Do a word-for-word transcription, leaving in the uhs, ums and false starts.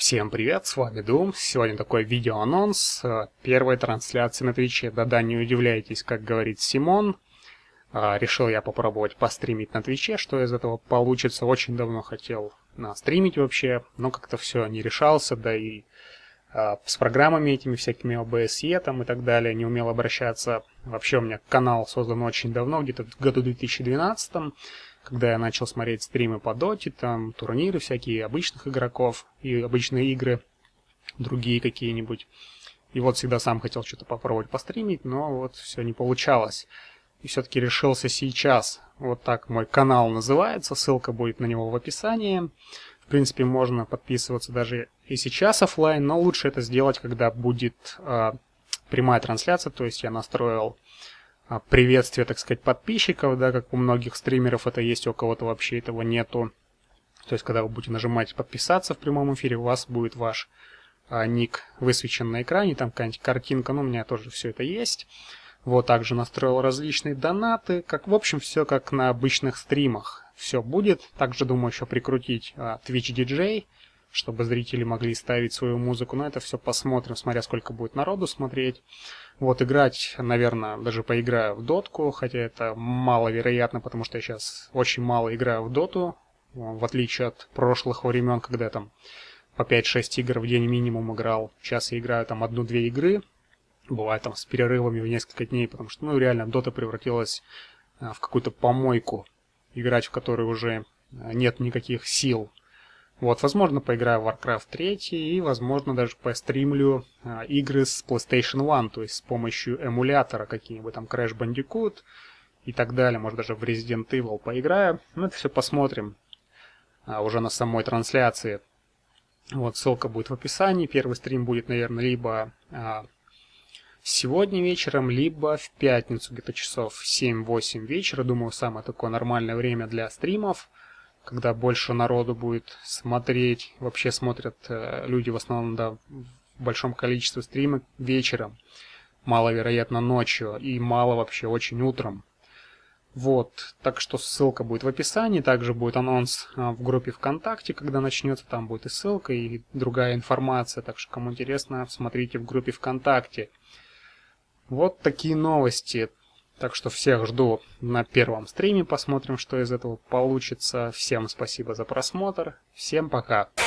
Всем привет, с вами Doom. Сегодня такой видеоанонс первой трансляции на Твиче. Да-да, не удивляйтесь, как говорит Симон. Решил я попробовать постримить на Твиче, что из этого получится. Очень давно хотел стримить вообще, но как-то все не решался, да и с программами этими всякими о бэ эс и там и так далее не умел обращаться. Вообще у меня канал создан очень давно, где-то в году две тысячи двенадцатом. Когда я начал смотреть стримы по доте, там турниры всякие обычных игроков и обычные игры, другие какие-нибудь. И вот всегда сам хотел что-то попробовать постримить, но вот все не получалось. И все-таки решился сейчас. Вот так мой канал называется, ссылка будет на него в описании. В принципе, можно подписываться даже и сейчас офлайн, но лучше это сделать, когда будет э, прямая трансляция, то есть я настроил приветствие, так сказать, подписчиков, да, как у многих стримеров это есть, у кого-то вообще этого нету. То есть, когда вы будете нажимать подписаться в прямом эфире, у вас будет ваш а, ник высвечен на экране, там какая-нибудь картинка, ну, у меня тоже все это есть. Вот, также настроил различные донаты, как, в общем, все как на обычных стримах. Все будет. Также думаю еще прикрутить а, Twitch ди джей, чтобы зрители могли ставить свою музыку, но это все посмотрим, смотря сколько будет народу смотреть. Вот, играть, наверное, даже поиграю в дотку, хотя это маловероятно, потому что я сейчас очень мало играю в доту, в отличие от прошлых времен, когда я там по пять-шесть игр в день минимум играл. Сейчас я играю там одну-две игры, бывает там с перерывами в несколько дней, потому что, ну, реально, дота превратилась в какую-то помойку, играть в которой уже нет никаких сил. Вот, возможно, поиграю в Warcraft три и, возможно, даже постримлю а, игры с PlayStation один, то есть с помощью эмулятора, какие-нибудь там Crash Bandicoot и так далее. Может, даже в Resident Evil поиграю. Ну, это все посмотрим а, уже на самой трансляции. Вот, ссылка будет в описании. Первый стрим будет, наверное, либо а, сегодня вечером, либо в пятницу, где-то часов семь-восемь вечера. Думаю, самое такое нормальное время для стримов, когда больше народу будет смотреть. Вообще смотрят э, люди в основном, да, в большом количестве стримов вечером. Маловероятно ночью и мало вообще очень утром. Вот, так что ссылка будет в описании. Также будет анонс э, в группе ВКонтакте, когда начнется. Там будет и ссылка, и другая информация. Так что, кому интересно, смотрите в группе ВКонтакте. Вот такие новости. Так что всех жду на первом стриме, посмотрим, что из этого получится. Всем спасибо за просмотр, всем пока.